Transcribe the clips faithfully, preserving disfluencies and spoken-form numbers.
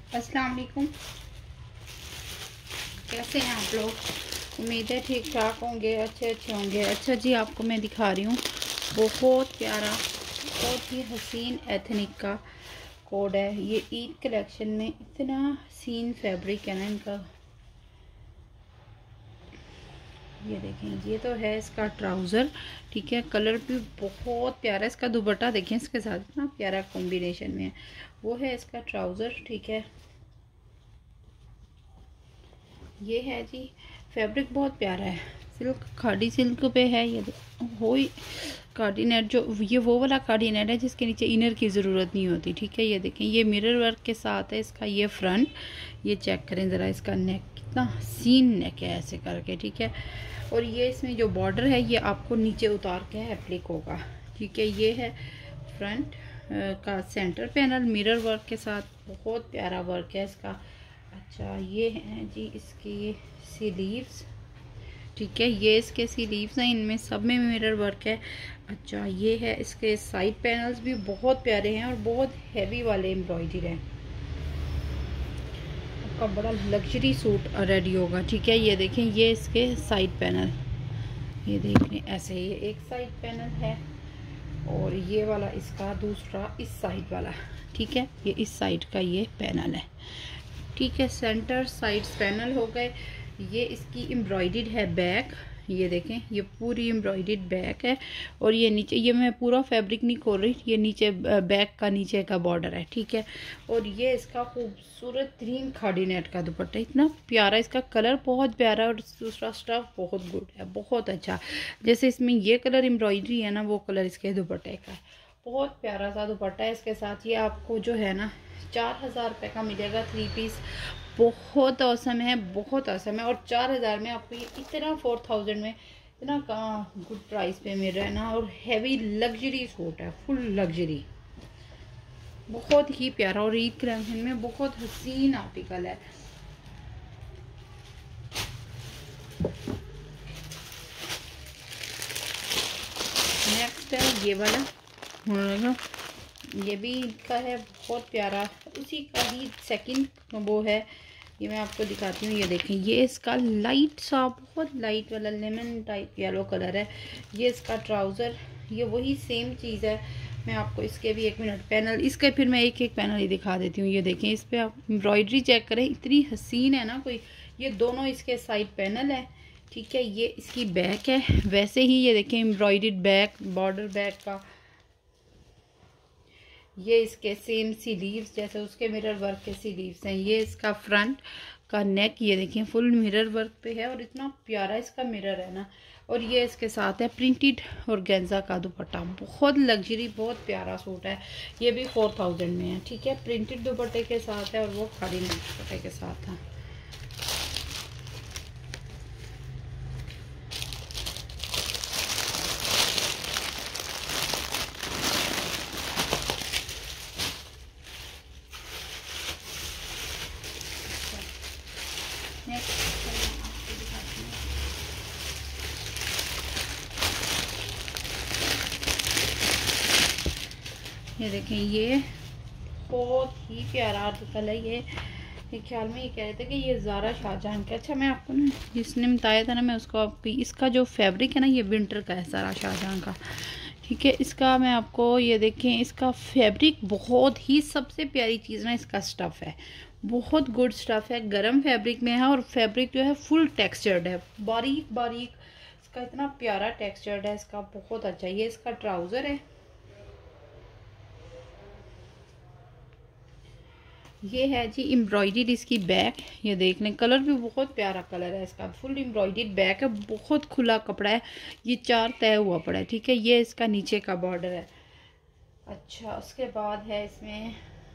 अस्सलाम वालेकुम। कैसे हैं आप लोग? उम्मीद है ठीक ठाक होंगे, अच्छे अच्छे होंगे। अच्छा जी, आपको मैं दिखा रही हूँ बहुत प्यारा, बहुत ही हसीन एथनिक का कोड है। ये ईद कलेक्शन में इतना हसीन फैब्रिक है ना इनका। ये देखें, ये तो है इसका ट्राउज़र, ठीक है। कलर भी बहुत प्यारा है। इसका दुपट्टा देखें, इसके साथ इतना प्यारा कॉम्बिनेशन में है। वो है इसका ट्राउज़र, ठीक है। ये है जी, फैब्रिक बहुत प्यारा है, सिल्क खादी सिल्क पे है। ये हो कार्डी नेट, जो ये वो वाला कार्डी नेट है जिसके नीचे इनर की ज़रूरत नहीं होती, ठीक है। ये देखें, ये मिरर वर्क के साथ है इसका ये फ्रंट। ये चेक करें ज़रा, इसका नेक कितना हसीन नेक है ऐसे करके, ठीक है। और ये इसमें जो बॉर्डर है ये आपको नीचे उतार के एप्लिक होगा, ठीक है। ये है फ्रंट का सेंटर पैनल मिरर वर्क के साथ, बहुत प्यारा वर्क है इसका। अच्छा, ये है जी इसकी स्लीव्स, ठीक है। ये इसके स्लीव्स हैं, इनमें सब में मिरर वर्क है। अच्छा, ये है इसके साइड पैनल्स भी बहुत प्यारे हैं और बहुत हैवी वाले एम्ब्रॉयडरी हैं। आपका बड़ा लग्जरी सूट रेडी होगा, ठीक है। ये देखें, ये इसके साइड पैनल, ये देख लें ऐसे, ये एक साइड पैनल है और ये वाला इसका दूसरा इस साइड वाला, ठीक है। ये इस साइड का ये पैनल है, ठीक है। सेंटर साइड्स पैनल हो गए। ये इसकी एम्ब्रॉयडर्ड है बैक, ये देखें, ये पूरी एम्ब्रॉयडर्ड बैक है। और ये नीचे, ये मैं पूरा फैब्रिक नहीं खोल रही, ये नीचे बैक का नीचे का बॉर्डर है, ठीक है। और ये इसका खूबसूरत तरीन खाड़ी नेट का दुपट्टा, इतना प्यारा, इसका कलर बहुत प्यारा और दूसरा स्टफ बहुत गुड है, बहुत अच्छा। जैसे इसमें ये कलर एम्ब्रॉयडरी है ना, वो कलर इसके दुपट्टे का है। बहुत प्यारा सा दुपट्टा है इसके साथ। ये आपको जो है ना चार हज़ार रुपये का मिलेगा थ्री पीस। बहुत औसम है, बहुत औसम है। और चार हज़ार में आपको ये इतना फोर थाउजेंड में इतना गुड प्राइस पे मिल रहा है ना। और हैवी लग्जरी सूट है, फुल लग्जरी, बहुत ही प्यारा। और ईद कलेक्शन में बहुत हसीन आर्टिकल है। नेक्स्ट है ये वाला, ये भी इनका है बहुत प्यारा, उसी का ही सेकंड वो है। ये मैं आपको दिखाती हूँ। ये देखें, ये इसका लाइट सा, बहुत लाइट वाला लेमन टाइप येलो कलर है। ये इसका ट्राउज़र, ये वही सेम चीज़ है। मैं आपको इसके भी एक मिनट पैनल, इसके फिर मैं एक एक पैनल ही दिखा देती हूँ। ये देखें, इस पर आप एम्ब्रॉयडरी चेक करें, इतनी हसीन है ना कोई। ये दोनों इसके साइड पैनल है, ठीक है। ये इसकी बैक है, वैसे ही ये देखें एम्ब्रॉयडर्ड बैक, बॉर्डर बैक का। ये इसके सेम स्लीव्स जैसे उसके मिरर वर्क के स्लीव्स हैं। ये इसका फ्रंट का नेक, ये देखिए फुल मिरर वर्क पे है और इतना प्यारा इसका मिरर है ना। और ये इसके साथ है प्रिंटेड और गेंजा का दुपट्टा, बहुत लग्जरी, बहुत प्यारा सूट है। ये भी फोर थाउजेंड में है, ठीक है। प्रिंटेड दुपट्टे के साथ है और वो खाली दुपट्टे के साथ है। ये देखें, ये बहुत ही प्यारा आर्टिकल है। ये ये ख्याल में ये कह रहे थे कि ये ज़ारा शाहजहां का। अच्छा, मैं आपको ना जिसने बताया था ना, मैं उसको आपकी, इसका जो फैब्रिक है ना ये विंटर का है, ज़ारा शाहजहां का, ठीक है। इसका मैं आपको, ये देखें, इसका फैब्रिक बहुत ही, सबसे प्यारी चीज़ ना इसका स्टफ़ है, बहुत गुड स्टफ़ है, गर्म फैब्रिक में है। और फैब्रिक जो है फुल टेक्सचर्ड है, बारीक बारीक, इसका इतना प्यारा टेक्सचर्ड है इसका, बहुत अच्छा। ये इसका ट्राउज़र है, ये है जी एम्ब्रॉयडर्ड इसकी बैक। ये देख लें, कलर भी बहुत प्यारा कलर है इसका, फुल एम्ब्रॉयडर्ड बैक है, बहुत खुला कपड़ा है। ये चार तय हुआ पड़ा है, ठीक है। ये इसका नीचे का बॉर्डर है। अच्छा, उसके बाद है इसमें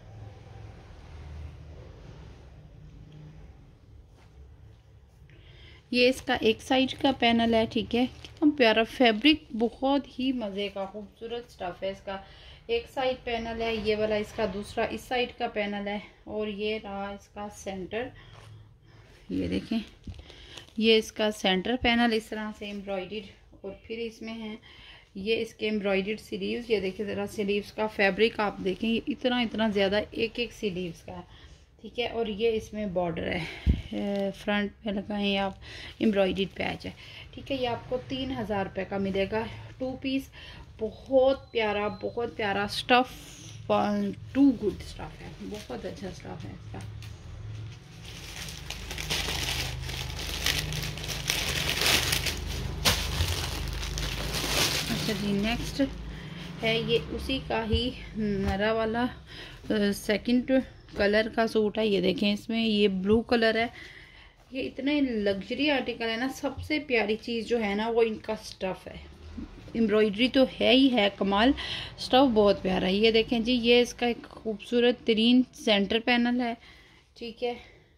ये इसका एक साइड का पैनल है, ठीक है। कितना प्यारा फैब्रिक, बहुत ही मज़े का खूबसूरत स्टफ़ है इसका। एक साइड पैनल है ये वाला, इसका दूसरा इस साइड का पैनल है। और ये रहा इसका सेंटर, ये देखें, ये इसका सेंटर पैनल इस तरह से एम्ब्रॉयडर्ड। और फिर इसमें है ये इसके एम्ब्रॉयडर्ड स्लीव्स। ये देखिए ज़रा स्लीव्स का फैब्रिक आप देखें, ये इतना इतना ज़्यादा एक एक स्लीव्स का है, ठीक है। और ये इसमें बॉर्डर है, फ्रंट पे लगाएं आप, एम्ब्रॉयडर्ड पैच है, ठीक है। ये आपको तीन हज़ार रुपये का मिलेगा टू पीस। बहुत प्यारा बहुत प्यारा स्टफ़, टू गुड स्टफ़ है, बहुत अच्छा स्टफ़ है इसका। अच्छा जी, नेक्स्ट है ये उसी का ही नरा वाला सेकंड कलर का सूट है। ये देखें, इसमें ये ब्लू कलर है। ये इतने लग्जरी आर्टिकल है ना। सबसे प्यारी चीज़ जो है ना वो इनका स्टफ़ है। एम्ब्रॉयडरी तो है ही है कमाल, स्टफ़ बहुत प्यारा है। ये देखें जी, ये इसका एक खूबसूरत तरीन सेंटर पैनल है, ठीक है।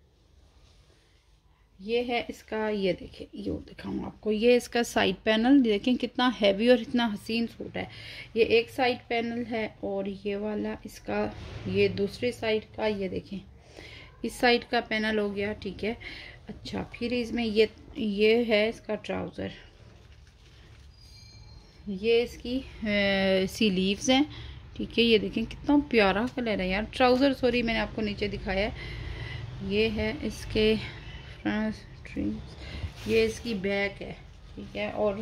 ये है इसका, ये देखें, ये दिखाऊँ आपको, ये इसका साइड पैनल देखें कितना हैवी और इतना हसीन सूट है। ये एक साइड पैनल है और ये वाला इसका, ये दूसरी साइड का, ये देखें इस साइड का पैनल हो गया, ठीक है। अच्छा, फिर इसमें ये ये है इसका ट्राउज़र, ये इसकी सी लीव्स हैं, ठीक है। ये देखें कितना प्यारा कलर है यार। ट्राउज़र सॉरी मैंने आपको नीचे दिखाया है। ये है इसके ये इसकी बैक है, ठीक है। और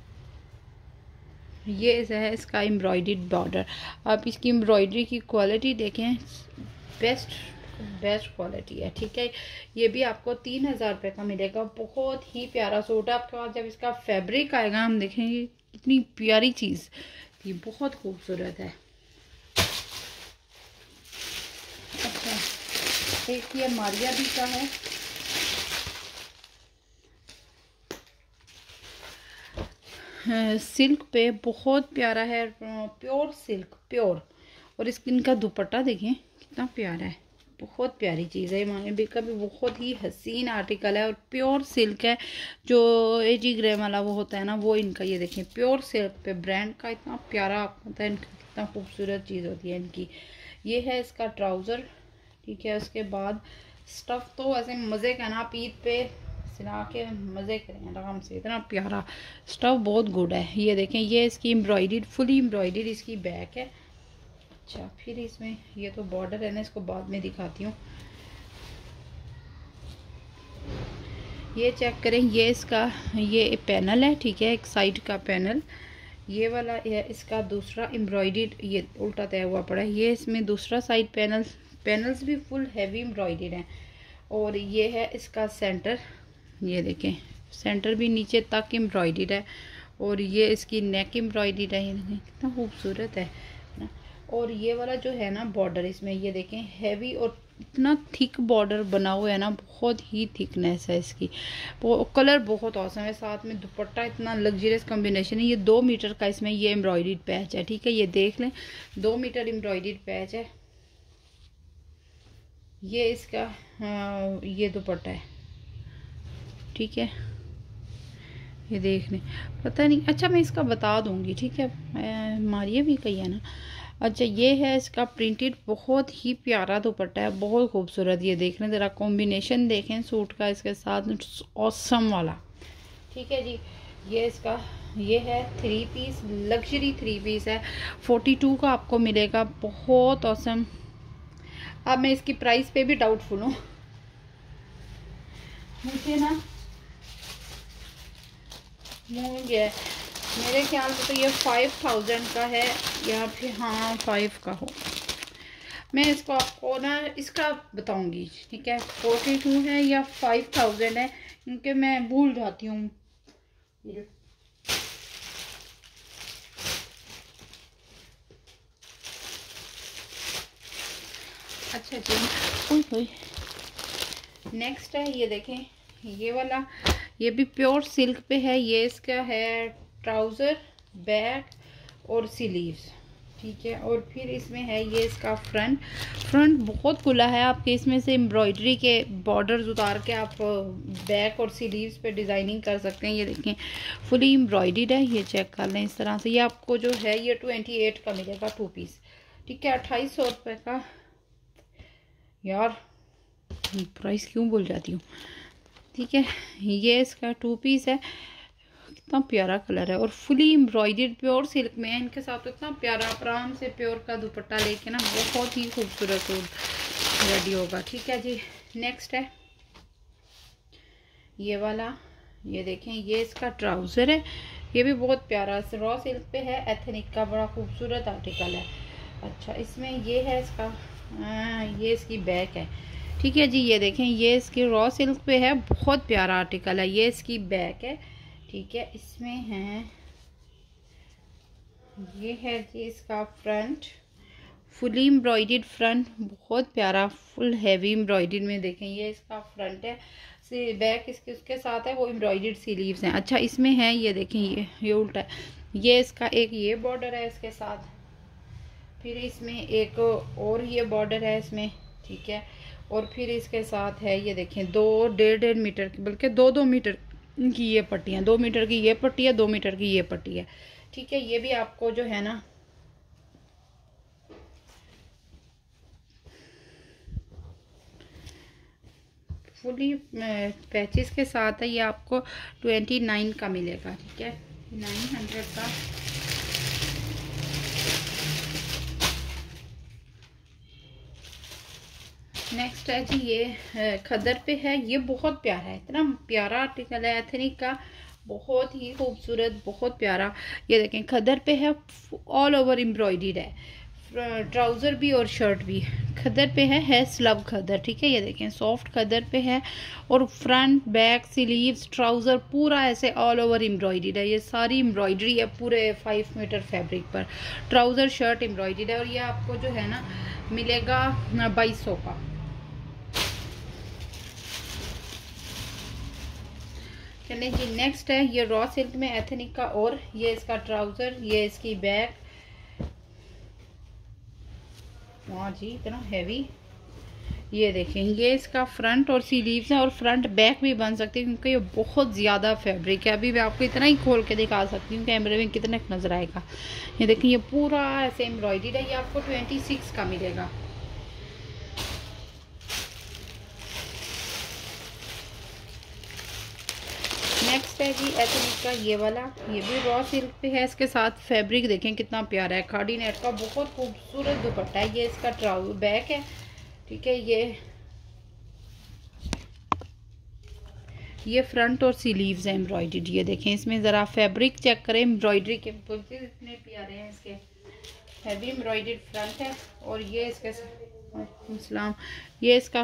ये है इसका एम्ब्रॉयडर्ड बॉर्डर। आप इसकी एम्ब्रॉयडरी की क्वालिटी देखें, बेस्ट बेस्ट क्वालिटी है, ठीक है। ये भी आपको तीन हज़ार रुपये का मिलेगा। बहुत ही प्यारा सूट है। आपके पास जब इसका फैब्रिक आएगा हम देखेंगे कितनी प्यारी चीज़, ये बहुत खूबसूरत है। अच्छा, एक ये मारिया भी का है, सिल्क पे बहुत प्यारा है, प्योर सिल्क प्योर। और इसकी इनका दुपट्टा देखें कितना प्यारा है, बहुत प्यारी चीज़ है। माने भी का भी बहुत ही हसीन आर्टिकल है और प्योर सिल्क है। जो एजी ग्रे वाला वो होता है ना, वो इनका, ये देखें प्योर सिल्क पे ब्रांड का इतना प्यारा होता है, इनका कितना खूबसूरत चीज़ होती है इनकी। ये है इसका ट्राउज़र, ठीक है। उसके बाद स्टफ़ तो ऐसे मज़े का ना, आप ईद पे सिला के मज़े करें आराम से, इतना प्यारा स्टफ़, बहुत गुड है। ये देखें, ये इसकी एम्ब्रॉयडर्ड, फुली एम्ब्रॉयडर्ड इसकी बैक है। अच्छा, फिर इसमें ये तो बॉर्डर है ना, इसको बाद में दिखाती हूँ। ये चेक करें, ये इसका ये पैनल है, ठीक है, एक साइड का पैनल। ये वाला है इसका दूसरा एम्ब्रॉयडर्ड, ये उल्टा तय हुआ पड़ा है। ये इसमें दूसरा साइड पैनल, पैनल्स भी फुल हैवी एम्ब्रॉयडर्ड हैं। और ये है इसका सेंटर, ये देखें सेंटर भी नीचे तक एम्ब्रॉयडर्ड है। और ये इसकी नेक एम्ब्रॉयडर्ड है, ये देखें कितना खूबसूरत है ना। और ये वाला जो है ना बॉर्डर, इसमें ये देखें हैवी और इतना थिक बॉर्डर बना हुआ है ना, बहुत ही थिकनेस है इसकी। वो कलर बहुत औसम है, साथ में दुपट्टा इतना लग्जरियस कॉम्बिनेशन है। ये दो मीटर का इसमें ये एम्ब्रॉयडर्ड पैच है, ठीक है। ये देख लें, दो मीटर एम्ब्रॉयडर्ड पैच है। ये इसका आ, ये दुपट्टा है, ठीक है। ये देख लें, पता नहीं, अच्छा मैं इसका बता दूंगी, ठीक है। मारिया भी कही है ना। अच्छा, ये है इसका प्रिंटेड, बहुत ही प्यारा दुपट्टा है, बहुत खूबसूरत। ये देख लें ज़रा, कॉम्बिनेशन देखें सूट का इसके साथ, ऑसम वाला, ठीक है जी। ये इसका ये है three piece, luxury three piece है, फोर्टी टू का आपको मिलेगा, बहुत ऑसम। अब मैं इसकी प्राइस पे भी डाउटफुल हूँ, मुझे ना मुझे मेरे ख्याल से तो ये फाइव थाउजेंड का है या फिर हाँ फाइव का हो। मैं इसको आपको ना इसका बताऊंगी, ठीक है। फोर्टी टू है या फाइव थाउजेंड है, क्योंकि मैं भूल जाती हूँ। अच्छा जी, नेक्स्ट है, ये देखें ये वाला, ये भी प्योर सिल्क पे है। ये इसका है ट्राउज़र, बैक और स्लीव्स, ठीक है। और फिर इसमें है ये इसका फ्रंट, फ्रंट बहुत खुला है। आपके इसमें से एम्ब्रॉयडरी के बॉर्डर्स उतार के आप बैक और स्लीव्स पे डिज़ाइनिंग कर सकते हैं। ये देखें फुली एम्ब्रॉयडर्ड है, ये चेक कर लें इस तरह से। ये आपको जो है ये ट्वेंटी एट का मिलेगा टू पीस, ठीक है। अट्ठाईस सौ रुपये का, यार प्राइस क्यों भूल जाती हूँ, ठीक है। ये इसका टू पीस है, कितना प्यारा कलर है और फुली एम्ब्रॉयडर्ड प्योर सिल्क में है। इनके साथ तो इतना प्यारा आराम से प्योर का दुपट्टा लेके ना, बहुत ही खूबसूरत सूट, रेडी होगा। ठीक है जी। नेक्स्ट है ये वाला, ये देखें ये इसका ट्राउज़र है, ये भी बहुत प्यारा रॉ सिल्क पे है, एथनिक का बड़ा खूबसूरत आर्टिकल है। अच्छा इसमें ये है इसका आ, ये इसकी बैक है। ठीक है जी। ये देखें ये इसकी रॉ सिल्क पे है, बहुत प्यारा आर्टिकल है। ये इसकी बैक है। ठीक है। इसमें है ये है जी इसका फ्रंट, फुली एम्ब्रॉयडर्ड फ्रंट, बहुत प्यारा फुल हैवी एम्ब्रॉयडर्ड में देखें ये इसका फ्रंट है। बैक इसके उसके साथ है वो एम्ब्रॉयडर्ड स्लीव्स हैं। अच्छा इसमें है ये देखें ये ये उल्टा है, ये इसका एक ये बॉर्डर है इसके साथ, फिर इसमें एक और ये बॉर्डर है इसमें। ठीक है। और फिर इसके साथ है ये देखें दो डेढ़ डेढ़ मीटर की, बल्कि दो दो मीटर की ये पट्टियाँ, दो मीटर की ये पट्टी है, दो मीटर की ये पट्टी है। ठीक है। ये भी आपको जो है ना फुली पैचेस के साथ है, ये आपको ट्वेंटी नाइन का मिलेगा। ठीक है। नाइन हंड्रेड का। नेक्स्ट है जी ये खदर पे है, ये बहुत प्यारा है, इतना प्यारा आर्टिकल है एथनिक का, बहुत ही खूबसूरत, बहुत प्यारा। ये देखें खदर पे है, ऑल ओवर एम्ब्रॉयडर्ड है, ट्राउज़र भी और शर्ट भी खदर पे है है स्लब खदर। ठीक है। ये देखें सॉफ्ट खदर पे है और फ्रंट बैक स्लीव्स ट्राउज़र पूरा ऐसे ऑल ओवर एम्ब्रॉयडर्ड है, ये सारी एम्ब्रॉयडरी है पूरे फाइव मीटर फैब्रिक पर, ट्राउज़र शर्ट एम्ब्रॉयडर्ड है। और ये आपको जो है ना मिलेगा बाईस सौ का। चलिए जी। नेक्स्ट है ये रॉ सिल्क में एथनिक का, और ये इसका ट्राउज़र, ये इसकी बैक, वाह जी इतना हैवी। ये देखें ये इसका फ्रंट और स्लीव्स है, और फ्रंट बैक भी बन सकती है क्योंकि ये बहुत ज़्यादा फैब्रिक है। अभी मैं आपको इतना ही खोल के दिखा सकती हूँ कैमरे में कितने नजर आएगा। ये देखें ये पूरा ऐसे एम्ब्रॉयडर्ड है, ये आपको ट्वेंटी सिक्स का मिलेगा। नेक्स्ट है जी एथनिक का ये वाला, ये भी रॉ सिल्क पे है, इसके साथ फैब्रिक देखें कितना प्यारा है, खाड़ी नेट का बहुत खूबसूरत दुपट्टा है। ये इसका ट्राउजर बैक है। ठीक है। ये ये फ्रंट और स्लीव्स है एम्ब्रॉयडर्ड। ये देखें इसमें ज़रा फैब्रिक चेक करें, एम्ब्रॉयडरी के इतने प्यारे हैं, इसके हैवी एम्ब्रॉयडर्ड फ्रंट है। और ये इसके इस्लाम ये इसका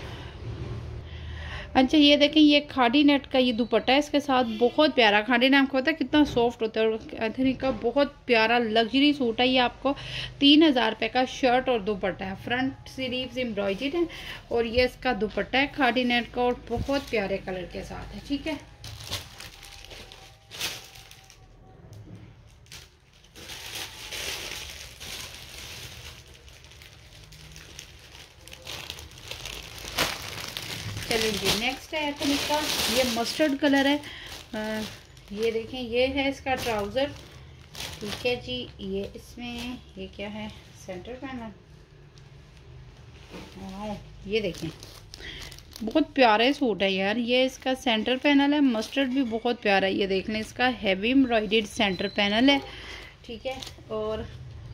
अच्छा ये देखें ये खाड़ी नेट का ये दुपट्टा है, इसके साथ बहुत प्यारा, खाड़ी नेट आपको पता है कितना सॉफ्ट होता है, और एथनिक का बहुत प्यारा लग्जरी सूट है। ये आपको तीन हज़ार रुपये का शर्ट और दुपट्टा है, फ्रंट स्लीव्स एम्ब्रॉयडर्ड है, और ये इसका दुपट्टा है खाड़ी नेट का, और बहुत प्यारे कलर के साथ है। ठीक है। चलिए नेक्स्ट है एथनिक का, ये मस्टर्ड कलर है। आ, ये देखें ये है इसका ट्राउज़र। ठीक है जी। ये इसमें ये क्या है सेंटर पैनल, ये देखें बहुत प्यारे सूट है यार। ये इसका सेंटर पैनल है, मस्टर्ड भी बहुत प्यारा है। ये देख लें इसका हैवी एम्ब्रॉयडर्ड सेंटर पैनल है। ठीक है। और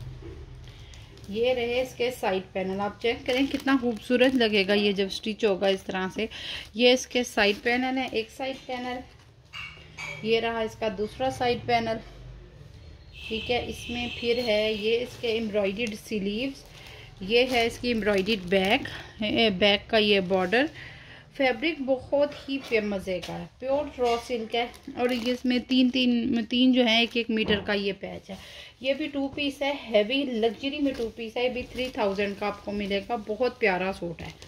ये रहे इसके साइड पैनल, आप चेक करें कितना खूबसूरत लगेगा ये जब स्टिच होगा इस तरह से। ये इसके साइड पैनल है, एक साइड पैनल, ये रहा इसका दूसरा साइड पैनल। ठीक है। इसमें फिर है ये इसके एम्ब्रॉयडर्ड स्लीव्स, ये है इसकी एम्ब्रॉयडर्ड बैक, बैक का ये बॉर्डर, फैब्रिक बहुत ही मज़े का है, प्योर रॉ सिल्क है। और इसमें तीन तीन तीन जो है एक एक मीटर का ये पैच है। ये भी टू पीस है, हैवी लग्जरी में टू पीस है, ये भी थ्री थाउजेंड का आपको मिलेगा, बहुत प्यारा सूट है।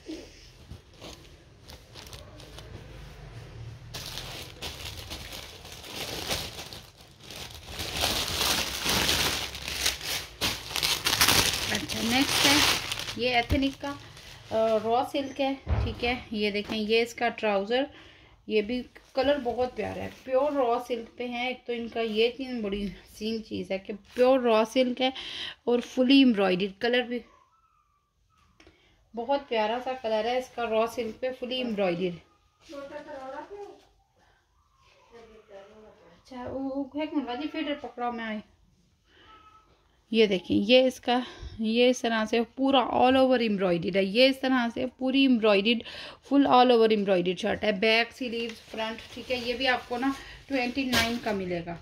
अच्छा नेक्स्ट है ये एथनिक का रॉ सिल्क है। ठीक है। ये देखें ये इसका ट्राउज़र, ये भी कलर बहुत प्यारा है, प्योर रॉ सिल्क पे है। एक तो इनका ये चीज़ बड़ी सीन चीज़ है कि प्योर रॉ सिल्क है, और फुली एम्ब्रॉयडर्ड, कलर भी बहुत प्यारा सा कलर है इसका, रॉ सिल्क पे फुली एम्ब्रॉयडर्ड। अच्छा वो एक मिनट जी फिर पकड़ा मैं आए। ये देखें, ये इसका ये इस तरह से पूरा ऑल ओवर एम्ब्रॉयडर्ड है। ये इस तरह से पूरी embroidered full all over embroidered shirt है। बैक स्लीव्स फ्रंट, ठीक है। ये भी आपको ना ट्वेंटी नाइन का मिलेगा।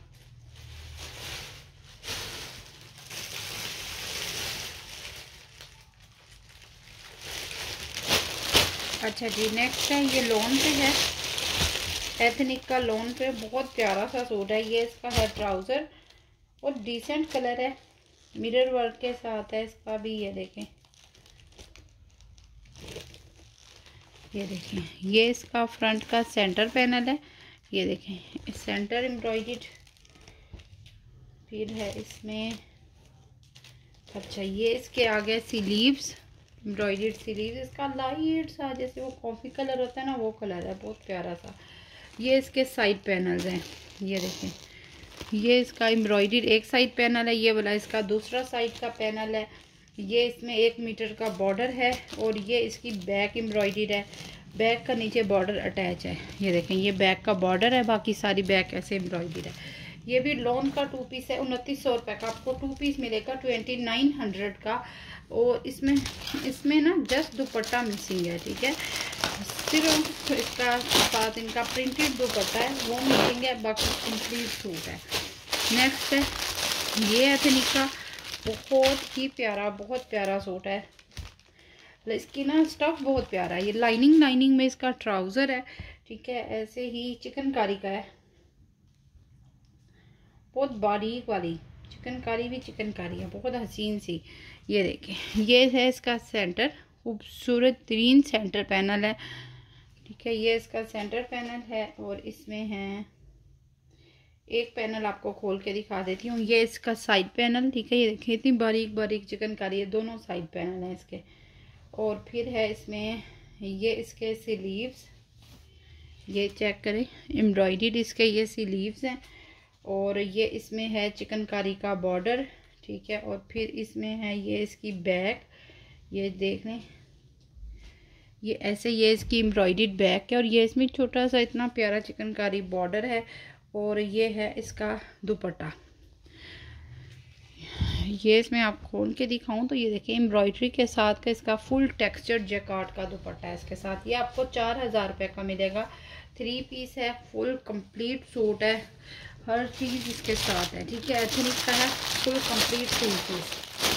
अच्छा जी, नेक्स्ट है, ये लॉन पे है, एथनिक का लॉन पे, बहुत प्यारा सा सूट है। ये इसका है ट्राउज़र और डिसेंट कलर है, मिरर वर्क के साथ है इसका भी। ये देखें, ये देखें, ये इसका फ्रंट का सेंटर पैनल है। ये देखें, सेंटर एम्ब्रॉयडर्ड। फिर है इसमें, अच्छा ये इसके आगे स्लीव्स, एम्ब्रॉयडर्ड स्लीव्स। इसका लाइट सा जैसे वो कॉफ़ी कलर होता है ना, वो कलर है, बहुत प्यारा सा। ये इसके साइड पैनल्स हैं। ये देखें, ये इसका एम्ब्रॉयडर्ड एक साइड पैनल है, ये वाला इसका दूसरा साइड का पैनल है। ये इसमें एक मीटर का बॉर्डर है और ये इसकी बैक एम्ब्रॉयडर्ड है। बैक का नीचे बॉर्डर अटैच है। ये देखें, ये बैक का बॉर्डर है, बाकी सारी बैक ऐसे एम्ब्रॉयडर्ड है। ये भी लॉन का टू पीस है, उनतीस सौ रुपये का आपको टू पीस मिलेगा, ट्वेंटी नाइन हंड्रेड का। और इसमें इसमें ना जस्ट दुपट्टा मिसिंग है, ठीक है। सिर्फ इसका साथ इनका प्रिंटेड दुपट्टा है, वो मिसिंग है, बाकी कंप्लीट सूट है। नेक्स्ट है, ये एथनिक का बहुत ही प्यारा, बहुत प्यारा सूट है। इसकी ना स्टफ बहुत प्यारा है। ये लाइनिंग लाइनिंग में इसका ट्राउज़र है, ठीक है। ऐसे ही चिकनकारी का है, बहुत बारीक वाली चिकनकारी, भी चिकनकारी है, बहुत हसीन सी। ये देखें, ये है इसका सेंटर, खूबसूरत तरीन सेंटर पैनल है, ठीक है। ये इसका सेंटर पैनल है और इसमें है एक पैनल, आपको खोल के दिखा देती हूँ। ये इसका साइड पैनल, ठीक है। ये देखें, इतनी बारीक बारीक चिकनकारी है, दोनों साइड पैनल हैं इसके। और फिर है इसमें ये इसके स्लीव्स, ये चेक करें, एम्ब्रॉयडर्ड इसके ये स्लीव्स हैं। और ये इसमें है चिकनकारी का बॉर्डर, ठीक है। और फिर इसमें है ये इसकी बैक, ये देख लें, ये ऐसे ये इसकी एम्ब्रॉयडर्ड बैक है। और ये इसमें छोटा सा इतना प्यारा चिकनकारी बॉर्डर है। और ये है इसका दुपट्टा। ये इसमें आप खोल के दिखाऊं तो ये देखिए, एम्ब्रॉयडरी के साथ का इसका फुल टेक्सचर जैकार्ड का दुपट्टा है इसके साथ। ये आपको चार हज़ार रुपये का मिलेगा। थ्री पीस है, फुल कंप्लीट सूट है, हर चीज़ इसके साथ है, ठीक है। एथनिक का है, फुल कंप्लीट थ्री पीस।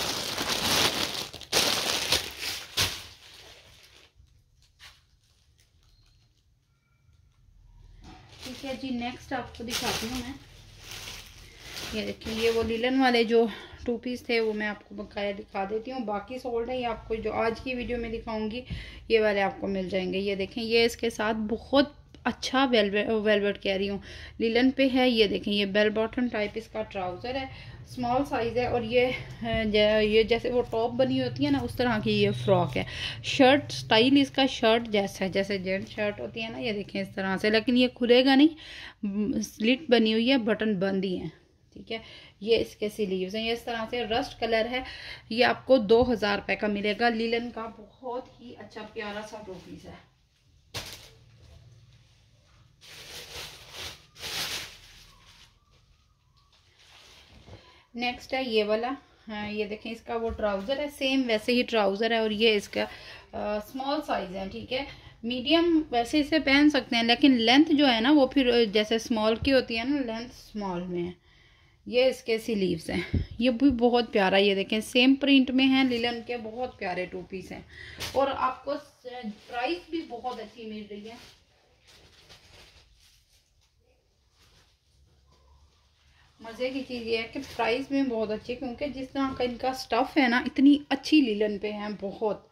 ठीक है जी, नेक्स्ट आपको दिखाती हूँ मैं। ये देखिए, ये वो लिलन वाले जो टू पीस थे वो मैं आपको बकाया दिखा देती हूँ। बाकी सोल्ड है, ये आपको जो आज की वीडियो में दिखाऊंगी ये वाले आपको मिल जाएंगे। ये देखें, ये इसके साथ बहुत अच्छा वेलवेट वेलवेट कह रही हूँ, लिलन पे है। ये देखें, ये बेल बॉटम टाइप इसका ट्राउज़र है, स्मॉल साइज़ है। और ये ये जैसे वो टॉप बनी होती है ना, उस तरह की ये फ्रॉक है। शर्ट स्टाइल इसका शर्ट जैसा है, जैसे जेंट शर्ट होती है ना, ये देखें इस तरह से। लेकिन ये खुलेगा नहीं, स्लिट बनी हुई है, बटन बंद ही है, ठीक है। ये इसके स्लीव्स हैं, ये इस तरह से रस्ट कलर है। ये आपको दो हज़ार रुपये का मिलेगा। लिलन का बहुत ही अच्छा प्यारा सा टू पीस है। नेक्स्ट है ये वाला, हाँ ये देखें, इसका वो ट्राउज़र है, सेम वैसे ही ट्राउज़र है। और ये इसका स्मॉल साइज़ है, ठीक है। मीडियम वैसे इसे पहन सकते हैं, लेकिन लेंथ जो है ना वो फिर जैसे स्मॉल की होती है ना, लेंथ स्मॉल में है। ये इसके स्लीव्स हैं, ये भी बहुत प्यारा, ये देखें सेम प्रिंट में है, लिलन के बहुत प्यारे टू पीस हैं। और आपको प्राइस भी बहुत अच्छी मिल रही है। मज़े की चीज़ ये है कि प्राइस में बहुत अच्छी, क्योंकि जिस तरह का इनका स्टफ़ है ना, इतनी अच्छी लिलन पे है बहुत।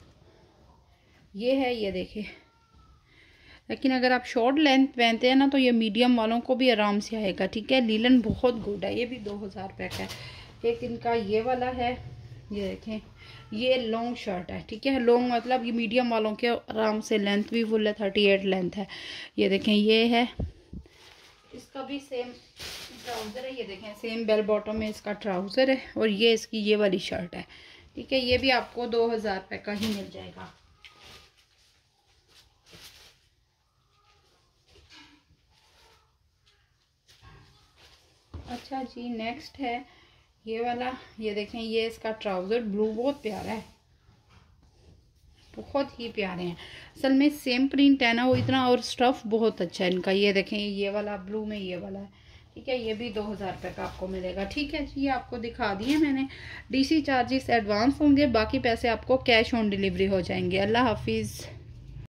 ये है, ये देखिए। लेकिन अगर आप शॉर्ट लेंथ पहनते हैं ना तो ये मीडियम वालों को भी आराम से आएगा, ठीक है। लिलन बहुत गुड है, ये भी दो हज़ार रुपये का है। एक इनका ये वाला है, ये देखें, ये लॉन्ग शर्ट है, ठीक है। लॉन्ग मतलब ये मीडियम वालों के आराम से, लेंथ भी फुल है, थर्टी एट लेंथ है। ये देखें, ये है, इसका भी सेम ट्राउज़र है। ये देखें, सेम बेल बॉटम में इसका ट्राउज़र है। और ये इसकी ये वाली शर्ट है, ठीक है। ये भी आपको दो हज़ार रुपये का ही मिल जाएगा। अच्छा जी, नेक्स्ट है ये वाला ये देखें, ये इसका ट्राउज़र ब्लू बहुत प्यारा है, बहुत ही प्यारे हैं। असल में सेम प्रिंट है ना वो इतना, और स्टफ़ बहुत अच्छा है इनका। ये देखें ये वाला ब्लू में ये वाला है, ठीक है। ये भी दो हज़ार रुपये का आपको मिलेगा, ठीक है जी। ये आपको दिखा दिए मैंने। डीसी चार्जेस एडवांस होंगे, बाकी पैसे आपको कैश ऑन डिलीवरी हो जाएंगे। अल्लाह हाफिज़।